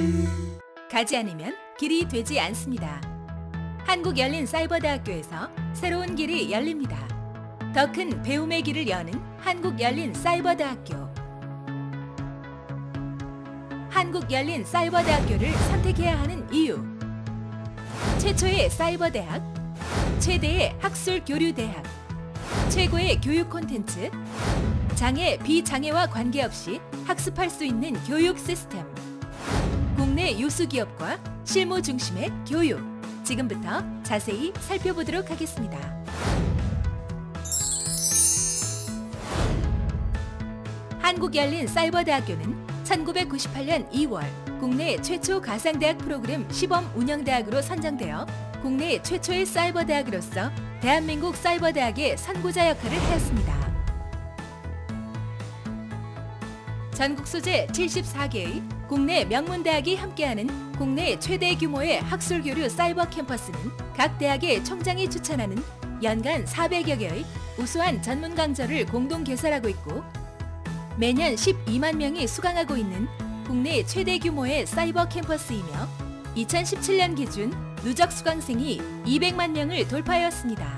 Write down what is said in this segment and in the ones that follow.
가지 않으면 길이 되지 않습니다. 한국열린사이버대학교에서 새로운 길이 열립니다. 더 큰 배움의 길을 여는 한국열린사이버대학교. 한국열린사이버대학교를 선택해야 하는 이유. 최초의 사이버대학, 최대의 학술교류대학, 최고의 교육 콘텐츠, 장애, 비장애와 관계없이 학습할 수 있는 교육 시스템, 국내 유수 기업과 실무 중심의 교육. 지금부터 자세히 살펴보도록 하겠습니다. 한국열린사이버대학교는 1998년 2월 국내 최초 가상대학 프로그램 시범 운영대학으로 선정되어 국내 최초의 사이버대학으로서 대한민국 사이버대학의 선구자 역할을 하였습니다. 전국 소재 74개의 국내 명문대학이 함께하는 국내 최대 규모의 학술교류 사이버 캠퍼스는 각 대학의 총장이 추천하는 연간 400여 개의 우수한 전문 강좌를 공동 개설하고 있고 매년 12만 명이 수강하고 있는 국내 최대 규모의 사이버 캠퍼스이며 2017년 기준 누적 수강생이 200만 명을 돌파하였습니다.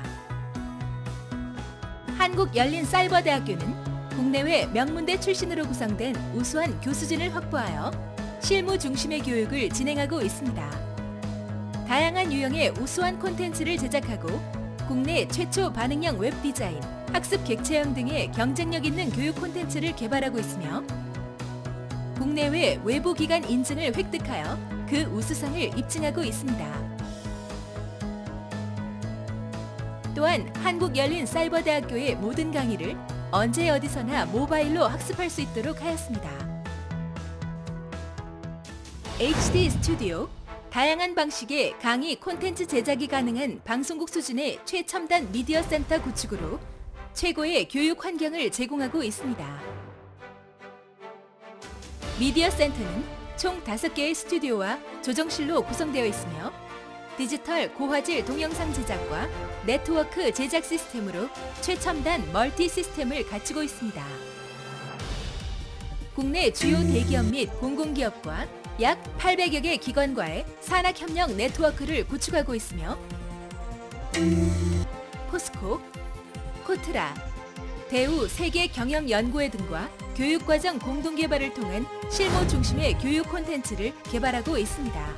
한국열린사이버대학교는 국내외 명문대 출신으로 구성된 우수한 교수진을 확보하여 실무 중심의 교육을 진행하고 있습니다. 다양한 유형의 우수한 콘텐츠를 제작하고 국내 최초 반응형 웹 디자인, 학습 객체형 등의 경쟁력 있는 교육 콘텐츠를 개발하고 있으며 국내외 외부 기관 인증을 획득하여 그 우수성을 입증하고 있습니다. 또한 한국열린사이버대학교의 모든 강의를 언제 어디서나 모바일로 학습할 수 있도록 하였습니다. HD 스튜디오, 다양한 방식의 강의 콘텐츠 제작이 가능한 방송국 수준의 최첨단 미디어 센터 구축으로 최고의 교육 환경을 제공하고 있습니다. 미디어 센터는 총 5개의 스튜디오와 조정실로 구성되어 있으며 디지털 고화질 동영상 제작과 네트워크 제작 시스템으로 최첨단 멀티 시스템을 갖추고 있습니다. 국내 주요 대기업 및 공공기업과 약 800여 개 기관과의 산학협력 네트워크를 구축하고 있으며 포스코, 코트라, 대우 세계경영연구회 등과 교육과정 공동개발을 통한 실무 중심의 교육 콘텐츠를 개발하고 있습니다.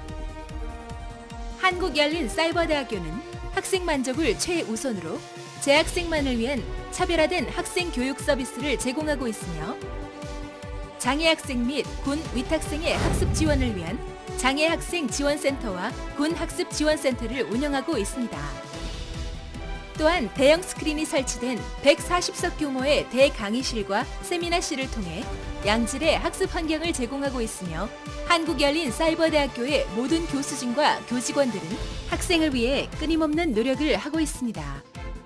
한국열린사이버대학교는 학생 만족을 최우선으로 재학생만을 위한 차별화된 학생 교육 서비스를 제공하고 있으며 장애학생 및 군 위탁생의 학습 지원을 위한 장애학생 지원센터와 군 학습 지원센터를 운영하고 있습니다. 또한 대형 스크린이 설치된 140석 규모의 대강의실과 세미나실을 통해 양질의 학습 환경을 제공하고 있으며 한국열린사이버대학교의 모든 교수진과 교직원들은 학생을 위해 끊임없는 노력을 하고 있습니다.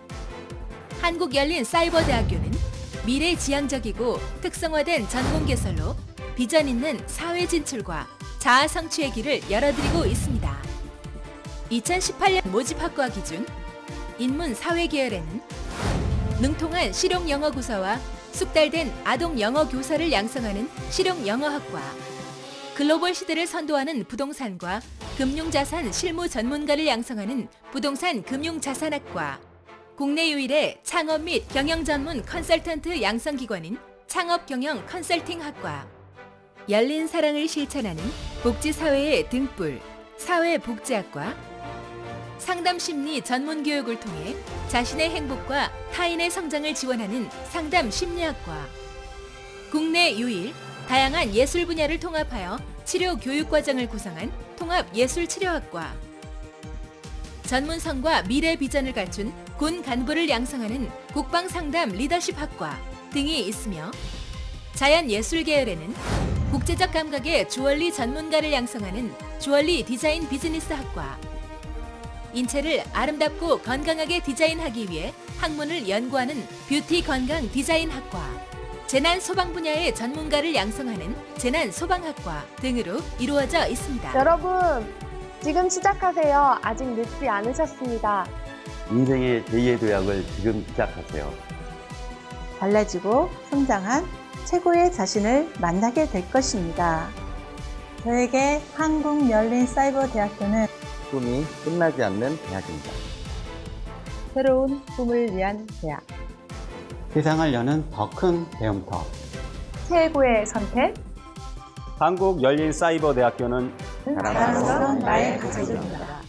한국열린사이버대학교는 미래지향적이고 특성화된 전공 개설로 비전 있는 사회 진출과 자아 성취의 길을 열어드리고 있습니다. 2018년 모집 학과 기준 인문 사회 계열에는 능통한 실용 영어 구사와 숙달된 아동 영어 교사를 양성하는 실용 영어학과, 글로벌 시대를 선도하는 부동산과 금융자산 실무 전문가를 양성하는 부동산 금융자산학과, 국내 유일의 창업 및 경영 전문 컨설턴트 양성기관인 창업경영 컨설팅학과, 열린 사랑을 실천하는 복지사회의 등불 사회복지학과, 상담심리 전문교육을 통해 자신의 행복과 타인의 성장을 지원하는 상담심리학과, 국내 유일 다양한 예술 분야를 통합하여 치료 교육과정을 구성한 통합예술치료학과, 전문성과 미래 비전을 갖춘 군 간부를 양성하는 국방상담 리더십학과 등이 있으며 자연예술 계열에는 국제적 감각의 주얼리 전문가를 양성하는 주얼리 디자인 비즈니스학과, 인체를 아름답고 건강하게 디자인하기 위해 학문을 연구하는 뷰티 건강 디자인학과, 재난 소방 분야의 전문가를 양성하는 재난 소방학과 등으로 이루어져 있습니다. 여러분, 지금 시작하세요. 아직 늦지 않으셨습니다. 인생의 제2의 도약을 지금 시작하세요. 달라지고 성장한 최고의 자신을 만나게 될 것입니다. 저에게 한국열린사이버대학교는 꿈이 끝나지 않는 대학입니다. 새로운 꿈을 위한 대학. 세상을 여는 더 큰 배움터. 최고의 선택. 한국열린사이버대학교는 다양성 나의 가족입니다.